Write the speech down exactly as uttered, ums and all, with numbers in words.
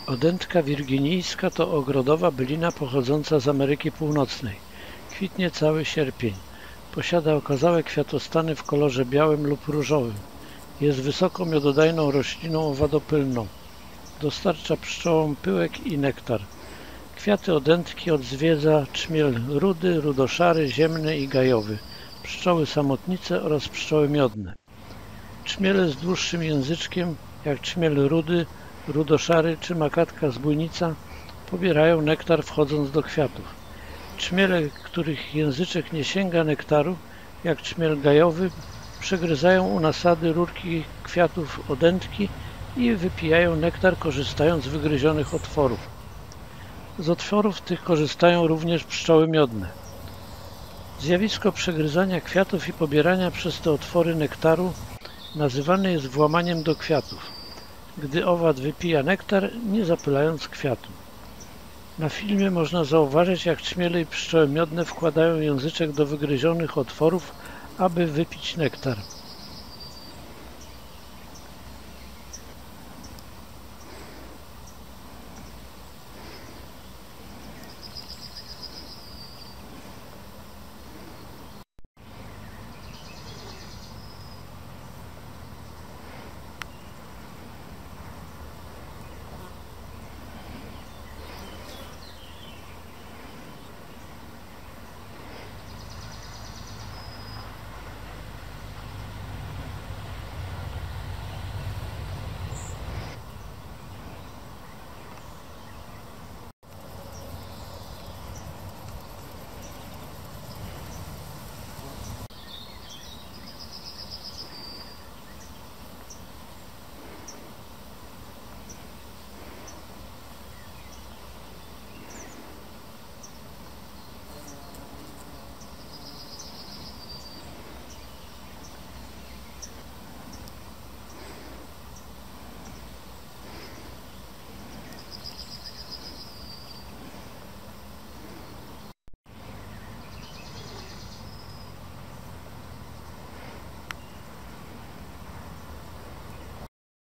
Odętka wirginijska to ogrodowa bylina pochodząca z Ameryki Północnej. Kwitnie cały sierpień. Posiada okazałe kwiatostany w kolorze białym lub różowym. Jest wysoką miododajną rośliną owadopylną. Dostarcza pszczołom pyłek i nektar. Kwiaty odętki odzwiedza czmiel rudy, rudoszary, ziemny i gajowy, pszczoły samotnice oraz pszczoły miodne. Czmiele z dłuższym języczkiem, jak czmiel rudy, rudoszary czy makatka zbójnica, pobierają nektar wchodząc do kwiatów. Czmiele, których języczek nie sięga nektaru, jak czmiel gajowy, przegryzają u nasady rurki kwiatów odętki i wypijają nektar, korzystając z wygryzionych otworów. Z otworów tych korzystają również pszczoły miodne. Zjawisko przegryzania kwiatów i pobierania przez te otwory nektaru nazywane jest włamaniem do kwiatów, gdy owad wypija nektar, nie zapylając kwiatu. Na filmie można zauważyć, jak czmiele i pszczoły miodne wkładają języczek do wygryzionych otworów, aby wypić nektar.